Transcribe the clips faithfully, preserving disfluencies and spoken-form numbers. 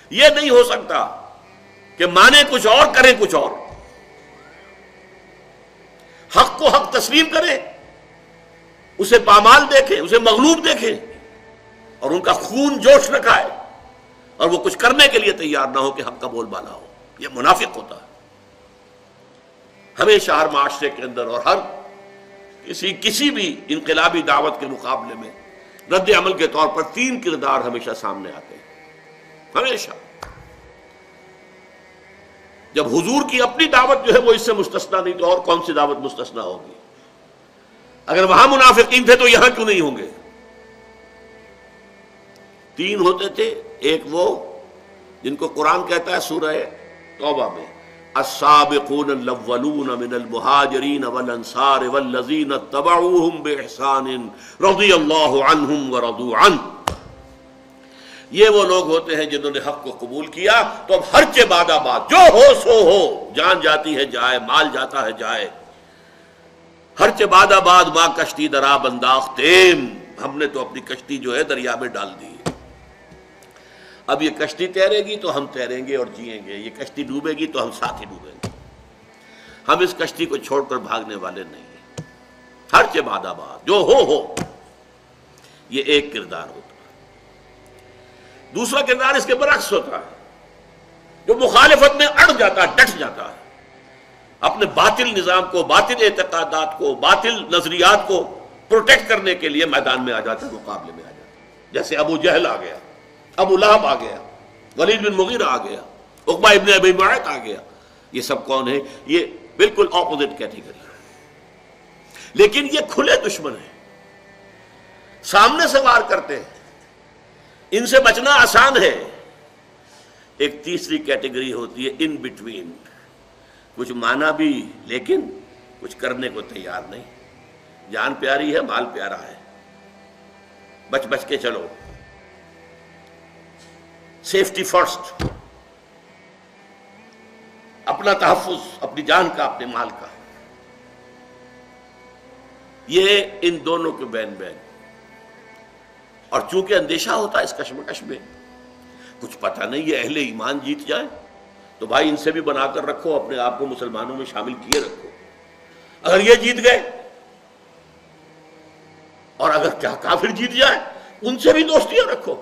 یہ نہیں ہو سکتا کہ مانے کچھ اور کریں کچھ اور. حق کو حق تسلیم کریں، اسے پامال دیکھیں، اسے مغلوب دیکھیں، اور ان کا خون جوش رکھائے، اور وہ کچھ کرنے کے لیے تیار نہ ہو کہ حق کا بول بالا ہو. یہ منافق ہوتا ہے. ہمیشہ ہر معاشرے کے اندر اور ہر کسی کسی بھی انقلابی دعوت کے مقابلے میں رد عمل کے طور پر تین کردار ہمیشہ سامنے آتے ہیں. ہمیشہ. جب حضور کی اپنی دعوت جو ہے وہ اس سے مستثنا نہیں تو اور کون سی دعوت مستثنا ہوگی؟ اگر وہاں منافقین تھے تو یہاں کیوں نہیں ہوں گے؟ تین ہوتے تھے. ایک وہ جن کو قرآن کہتا ہے سورہ توبہ میں السابقون الاولون من المہاجرین والانصار والذین اتبعوہم باحسان رضی اللہ عنہم ورضوا عنہ. یہ وہ لوگ ہوتے ہیں جنہوں نے حق کو قبول کیا تو اب ہر چے بعد آباد جو ہو سو ہو، جان جاتی ہے جائے، مال جاتا ہے جائے، ہر چے بعد آباد ماں کشتی درا بنداختیم، ہم نے تو اپنی کشتی جو ہے دریا میں ڈال دی. اب یہ کشتی تیرے گی تو ہم تیریں گے اور جئیں گے، یہ کشتی ڈوبے گی تو ہم ساتھ ہی ڈوبیں گے. ہم اس کشتی کو چھوڑ کر بھاگنے والے نہیں ہیں. ہر چے بعد آباد جو ہو ہو. یہ ایک کردار ہوتا ہے. دوسرا کردار اس کے برعکس ہوتا ہے جو مخالفت میں اڑ جاتا ہے، ڈٹ جاتا ہے، اپنے باطل نظام کو، باطل اعتقادات کو، باطل نظریات کو پروٹیکٹ کرنے کے لیے میدان میں آ جاتا ہے، مقابلے میں آ جاتا ہے. جیسے ابو جہل آ گیا، ابو لہب آ گیا، ولید بن مغیرہ آ گیا، عقبہ ابن ابی معیط آ گیا. یہ سب کون ہیں؟ یہ بالکل اپوزٹ کیٹیگری. لیکن یہ کھلے دشمن ہیں، سامنے سے وار کرتے ہیں، ان سے بچنا آسان ہے. ایک تیسری کیٹیگری ہوتی ہے ان بٹوین، کچھ مانا بھی لیکن کچھ کرنے کو تیار نہیں. جان پیاری ہے، مال پیارا ہے، بچ بچ کے چلو، سیفٹی فرسٹ، اپنا تحفظ، اپنی جان کا، اپنے مال کا. یہ ان دونوں کے بین بین. اور چونکہ اندیشہ ہوتا ہے اس کشمکش میں، کچھ پتہ نہیں یہ اہل ایمان جیت جائے تو بھائی ان سے بھی بنا کر رکھو، اپنے آپ کو مسلمانوں میں شامل کیے رکھو. اگر یہ جیت گئے اور اگر کیا کافر جیت جائے ان سے بھی دوستیاں رکھو،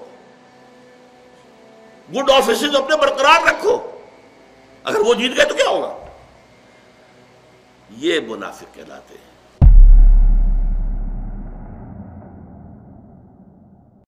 گڈ آفیسز اپنے برقرار رکھو. اگر وہ جیت گئے تو کیا ہوگا؟ یہ منافق کہلاتے ہیں.